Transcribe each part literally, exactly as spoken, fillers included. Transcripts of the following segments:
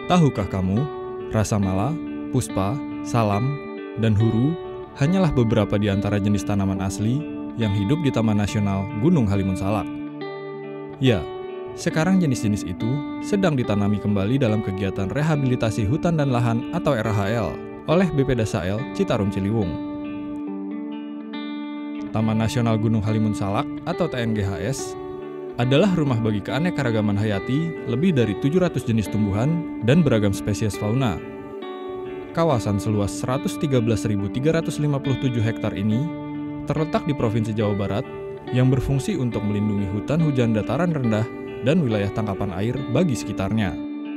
Tahukah kamu, rasa mala, puspa, salam, dan huru hanyalah beberapa di antara jenis tanaman asli yang hidup di Taman Nasional Gunung Halimun Salak. Ya, sekarang jenis-jenis itu sedang ditanami kembali dalam kegiatan rehabilitasi hutan dan lahan atau R H L oleh B P D A S A L Citarum Ciliwung. Taman Nasional Gunung Halimun Salak atau T N G H S adalah rumah bagi keanekaragaman hayati lebih dari tujuh ratus jenis tumbuhan dan beragam spesies fauna. Kawasan seluas seratus tiga belas ribu tiga ratus lima puluh tujuh hektar ini terletak di Provinsi Jawa Barat yang berfungsi untuk melindungi hutan hujan dataran rendah dan wilayah tangkapan air bagi sekitarnya.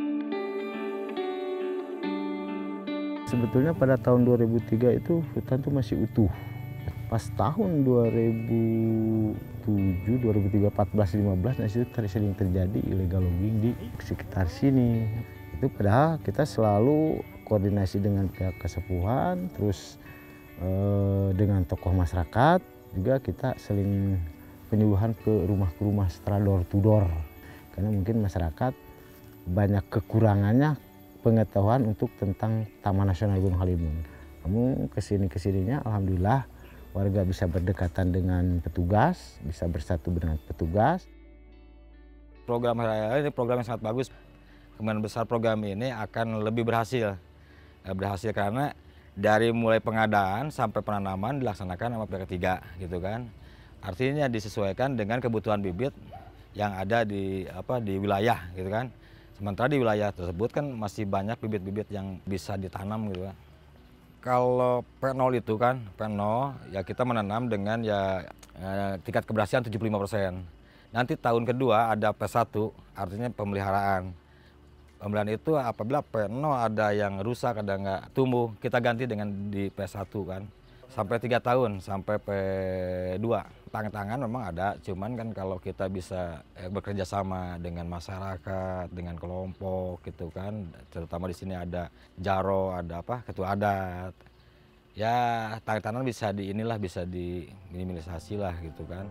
Sebetulnya pada tahun dua ribu tiga itu hutan itu masih utuh. Pas tahun dua ribu tujuh, dua ribu tiga, empat belas, lima belas, nah itu sering terjadi illegal logging di sekitar sini. Itu padahal kita selalu koordinasi dengan pihak kesepuhan, terus eh, dengan tokoh masyarakat, juga kita saling penyuluhan ke rumah ke rumah secara door to door. Karena mungkin masyarakat banyak kekurangannya pengetahuan untuk tentang Taman Nasional Gunung Halimun. Namun kesini-kesininya alhamdulillah warga bisa berdekatan dengan petugas, bisa bersatu dengan petugas. Program R H L ini program yang sangat bagus. Kemungkinan besar program ini akan lebih berhasil. Berhasil karena dari mulai pengadaan sampai penanaman dilaksanakan sama pihak ketiga, gitu kan. Artinya disesuaikan dengan kebutuhan bibit yang ada di apa di wilayah, gitu kan. Sementara di wilayah tersebut kan masih banyak bibit-bibit yang bisa ditanam, gitu kan. Kalau P nol itu kan, P nol ya kita menanam dengan ya eh, tingkat keberhasilan tujuh puluh lima persen. Nanti tahun kedua ada P satu, artinya pemeliharaan. Pemeliharaan itu apabila P nol ada yang rusak, ada nggak tumbuh, kita ganti dengan di P satu kan. Sampai tiga tahun, sampai P dua. Tangan-tangan memang ada, cuman kan kalau kita bisa eh, bekerja sama dengan masyarakat, dengan kelompok gitu kan, terutama di sini ada jaro, ada apa, ketua adat. Ya, tangan-tangan bisa di inilah bisa diminimalisasi lah gitu kan.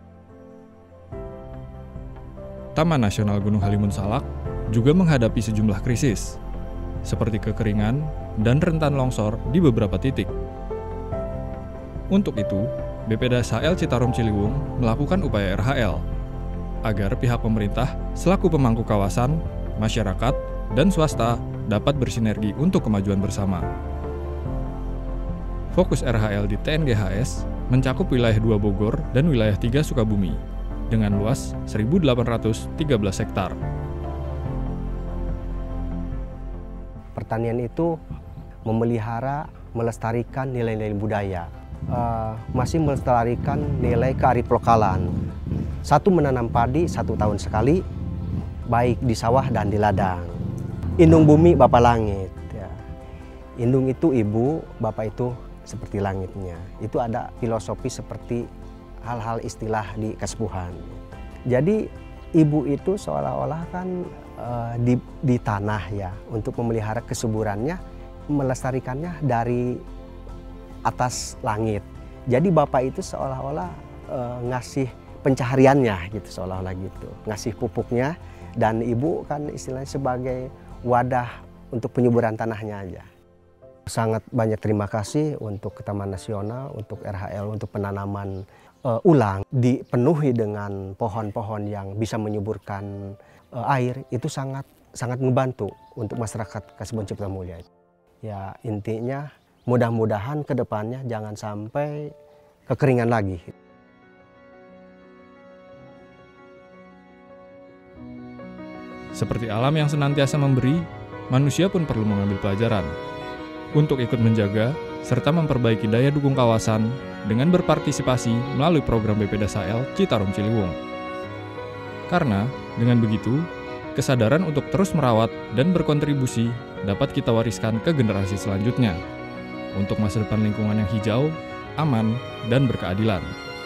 Taman Nasional Gunung Halimun Salak juga menghadapi sejumlah krisis, seperti kekeringan dan rentan longsor di beberapa titik. Untuk itu, B P D A S A L Citarum Ciliwung melakukan upaya R H L agar pihak pemerintah selaku pemangku kawasan, masyarakat, dan swasta dapat bersinergi untuk kemajuan bersama. Fokus R H L di T N G H S mencakup wilayah dua Bogor dan wilayah tiga Sukabumi dengan luas seribu delapan ratus tiga belas hektar. Pertanian itu memelihara, melestarikan nilai-nilai budaya. Uh, masih melestarikan nilai keariflokalan. Satu menanam padi satu tahun sekali, baik di sawah dan di ladang. Indung bumi Bapak langit. Ya. Indung itu ibu, Bapak itu seperti langitnya. Itu ada filosofi seperti hal-hal istilah di kesepuhan. Jadi ibu itu seolah-olah kan uh, di, di tanah ya, untuk memelihara kesuburannya, melestarikannya dari atas langit. Jadi Bapak itu seolah-olah e, ngasih pencahariannya gitu, seolah-olah gitu, ngasih pupuknya, dan Ibu kan istilahnya sebagai wadah untuk penyuburan tanahnya aja. Sangat banyak terima kasih untuk Taman Nasional, untuk R H L, untuk penanaman e, ulang, dipenuhi dengan pohon-pohon yang bisa menyuburkan e, air, itu sangat sangat membantu untuk masyarakat Kasubon Cipta Mulia. Ya intinya mudah-mudahan ke depannya jangan sampai kekeringan lagi. Seperti alam yang senantiasa memberi, manusia pun perlu mengambil pelajaran untuk ikut menjaga serta memperbaiki daya dukung kawasan dengan berpartisipasi melalui program B P D A S A L Citarum Ciliwung. Karena dengan begitu, kesadaran untuk terus merawat dan berkontribusi dapat kita wariskan ke generasi selanjutnya untuk masa depan lingkungan yang hijau, aman, dan berkeadilan.